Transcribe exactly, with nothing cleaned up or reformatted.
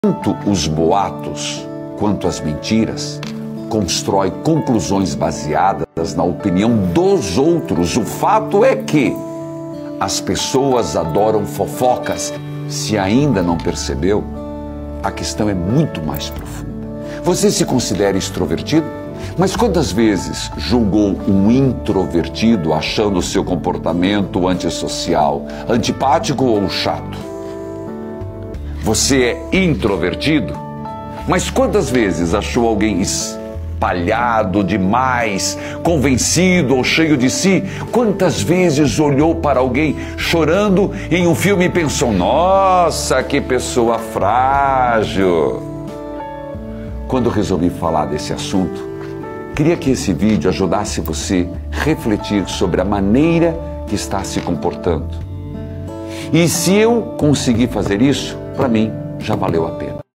Tanto os boatos quanto as mentiras constrói conclusões baseadas na opinião dos outros. O fato é que as pessoas adoram fofocas. Se ainda não percebeu, a questão é muito mais profunda. Você se considera extrovertido? Mas quantas vezes julgou um introvertido achando o seu comportamento antissocial, antipático ou chato? Você é introvertido? Mas quantas vezes achou alguém espalhado demais, convencido ou cheio de si? Quantas vezes olhou para alguém chorando em um filme e pensou: nossa, que pessoa frágil? Quando resolvi falar desse assunto, queria que esse vídeo ajudasse você a refletir sobre a maneira que está se comportando. E se eu conseguir fazer isso, para mim já valeu a pena.